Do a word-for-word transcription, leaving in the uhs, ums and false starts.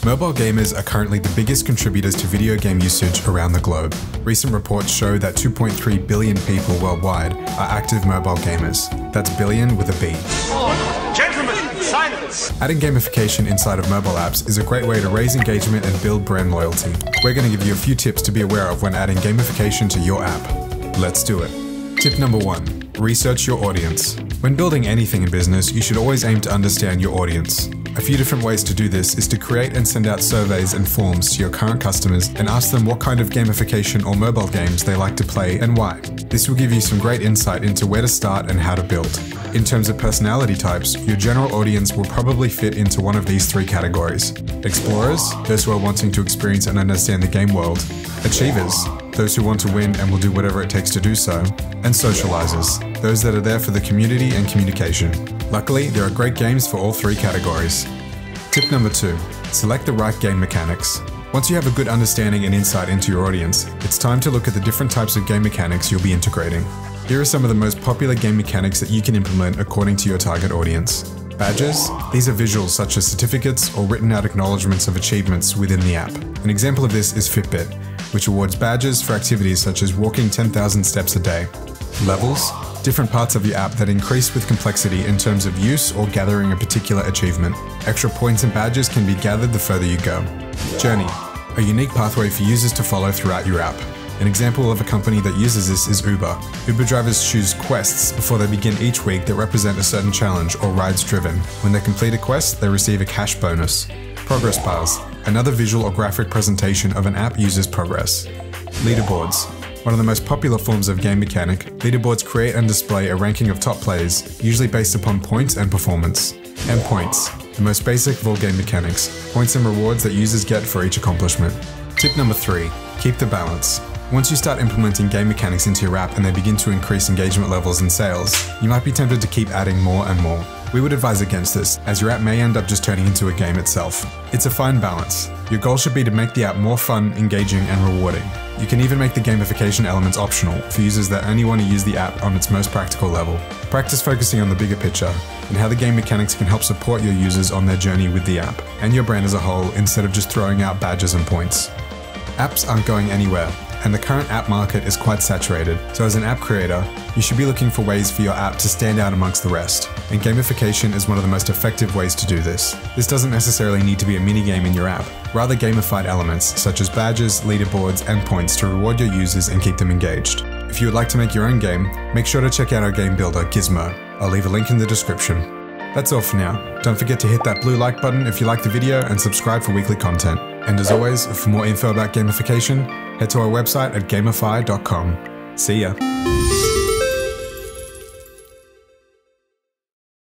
Mobile gamers are currently the biggest contributors to video game usage around the globe. Recent reports show that two point three billion people worldwide are active mobile gamers. That's billion with a B. Gentlemen, silence! Adding gamification inside of mobile apps is a great way to raise engagement and build brand loyalty. We're going to give you a few tips to be aware of when adding gamification to your app. Let's do it. Tip number one, research your audience. When building anything in business, you should always aim to understand your audience. A few different ways to do this is to create and send out surveys and forms to your current customers and ask them what kind of gamification or mobile games they like to play and why. This will give you some great insight into where to start and how to build. In terms of personality types, your general audience will probably fit into one of these three categories. Explorers, those who are wanting to experience and understand the game world. Achievers, those who want to win and will do whatever it takes to do so. And socializers, those that are there for the community and communication. Luckily, there are great games for all three categories. Tip number two, select the right game mechanics. Once you have a good understanding and insight into your audience, it's time to look at the different types of game mechanics you'll be integrating. Here are some of the most popular game mechanics that you can implement according to your target audience. Badges, these are visuals such as certificates or written out acknowledgements of achievements within the app. An example of this is Fitbit, which awards badges for activities such as walking ten thousand steps a day. Levels, different parts of your app that increase with complexity in terms of use or gathering a particular achievement. Extra points and badges can be gathered the further you go. Journey, a unique pathway for users to follow throughout your app. An example of a company that uses this is Uber. Uber drivers choose quests before they begin each week that represent a certain challenge or rides driven. When they complete a quest, they receive a cash bonus. Progress bars, another visual or graphic presentation of an app user's progress. Leaderboards, one of the most popular forms of game mechanic, leaderboards create and display a ranking of top players, usually based upon points and performance. And points, the most basic of all game mechanics, points and rewards that users get for each accomplishment. Tip number three, keep the balance. Once you start implementing game mechanics into your app and they begin to increase engagement levels and sales, you might be tempted to keep adding more and more. We would advise against this, as your app may end up just turning into a game itself. It's a fine balance. Your goal should be to make the app more fun, engaging, and rewarding. You can even make the gamification elements optional for users that only want to use the app on its most practical level. Practice focusing on the bigger picture and how the game mechanics can help support your users on their journey with the app and your brand as a whole instead of just throwing out badges and points. Apps aren't going anywhere, and the current app market is quite saturated, so as an app creator, you should be looking for ways for your app to stand out amongst the rest, and gamification is one of the most effective ways to do this. This doesn't necessarily need to be a minigame in your app, rather gamified elements such as badges, leaderboards, and points to reward your users and keep them engaged. If you would like to make your own game, make sure to check out our game builder, Gizmo. I'll leave a link in the description. That's all for now. Don't forget to hit that blue like button if you like the video and subscribe for weekly content. And as always, for more info about gamification, head to our website at gamify dot com. See ya!